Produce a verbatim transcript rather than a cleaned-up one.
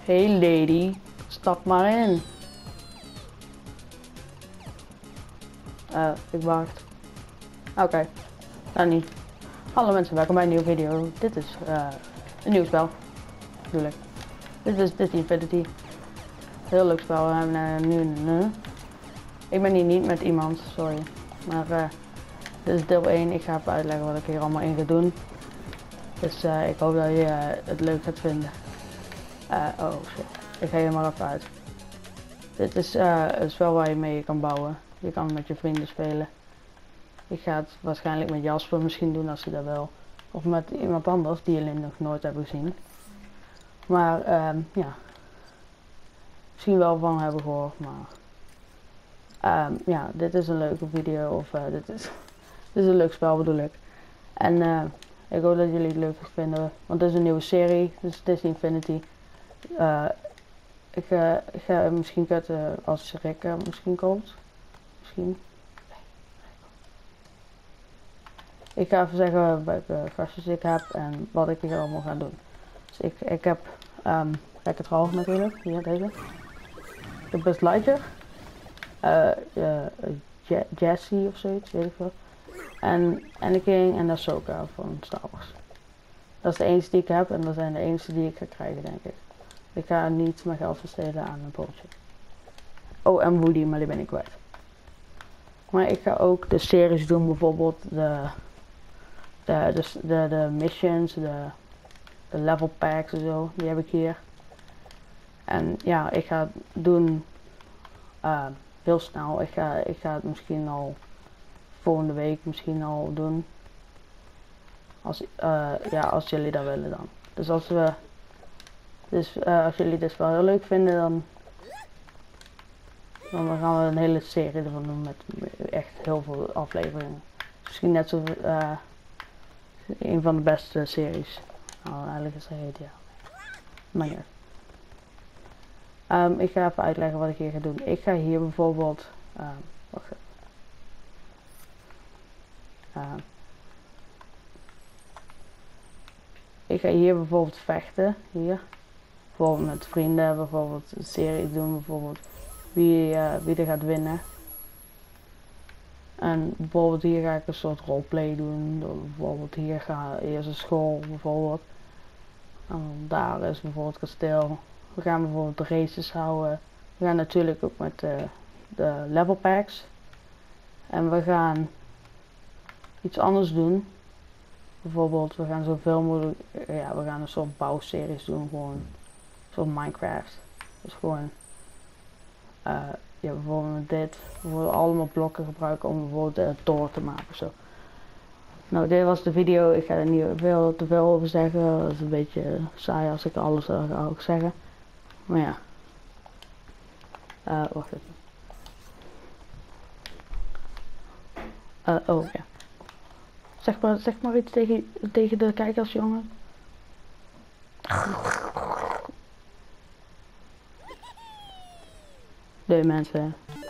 Hey lady, stap maar in. Uh, ik wacht. Oké, okay. Nou niet. Hallo mensen, welkom bij een nieuwe video. Dit is uh, een nieuw spel. Bedoel ik. Dit is Disney Infinity. Heel leuk spel. We hebben uh, nu een... Uh, ik ben hier niet met iemand, sorry. Maar uh, dit is deel één. Ik ga even uitleggen wat ik hier allemaal in ga doen. Dus uh, ik hoop dat je uh, het leuk gaat vinden. Uh, oh shit. Ik ga hier maar even uit. Dit is uh, een spel waar je mee kan bouwen. Je kan met je vrienden spelen. Ik ga het waarschijnlijk met Jasper misschien doen als hij dat wil. Of met iemand anders die jullie nog nooit hebben gezien. Maar um, ja. Misschien wel van hebben gehoord. Maar um, ja, dit is een leuke video. Of uh, dit, is, dit is een leuk spel bedoel ik. En uh, ik hoop dat jullie het leuk vinden. Want dit is een nieuwe serie. Dit is Disney Infinity. Uh, ik, uh, ik ga misschien kutten als Rick uh, misschien komt. Misschien. Ik ga even zeggen welke versies ik heb en wat ik hier allemaal ga doen. Dus ik, ik heb um, Wreck-It Ralph natuurlijk, hier deze. Ik heb Buzz Lightyear. Uh, uh, Jessie of zoiets, weet ik veel. En Anakin en Ahsoka van Star Wars. Dat is de enige die ik heb en dat zijn de enige die ik ga krijgen denk ik. Ik ga niet mijn geld besteden aan een pootje. Oh, en Woody, maar die ben ik kwijt. Maar ik ga ook de series doen, bijvoorbeeld de, de, de, de, de missions, de, de level packs en zo, die heb ik hier. En ja, ik ga het doen uh, heel snel. Ik ga, ik ga het misschien al volgende week misschien al doen. Als, uh, ja, als jullie dat willen dan. Dus als we, dus uh, als jullie dit wel heel leuk vinden, dan, dan gaan we een hele serie ervan doen met echt heel veel afleveringen. Misschien net zo uh, een van de beste series. Nou, eigenlijk is dat heet ja. Maar ja. Um, ik ga even uitleggen wat ik hier ga doen. Ik ga hier bijvoorbeeld, um, wacht even. Um, ik ga hier bijvoorbeeld vechten, hier. Bijvoorbeeld met vrienden, bijvoorbeeld een serie doen, bijvoorbeeld wie, uh, wie er gaat winnen. En bijvoorbeeld hier ga ik een soort roleplay doen. Bijvoorbeeld hier ga eerst een school, bijvoorbeeld. En daar is bijvoorbeeld het kasteel. We gaan bijvoorbeeld races houden. We gaan natuurlijk ook met de, de level packs. En we gaan iets anders doen. Bijvoorbeeld, we gaan zoveel mogelijk, ja, we gaan een soort bouwseries doen, gewoon zoals Minecraft. Dus gewoon, uh, ja, bijvoorbeeld met dit, bijvoorbeeld allemaal blokken gebruiken om bijvoorbeeld uh, door te maken of zo. Nou, dit was de video. Ik ga er niet veel te veel over zeggen. Dat is een beetje saai als ik alles uh, ga ook zeggen. Maar ja. Uh, wacht even. Uh, oh ja. Zeg maar, zeg maar iets tegen, tegen de kijkers, jongen. Doei mensen.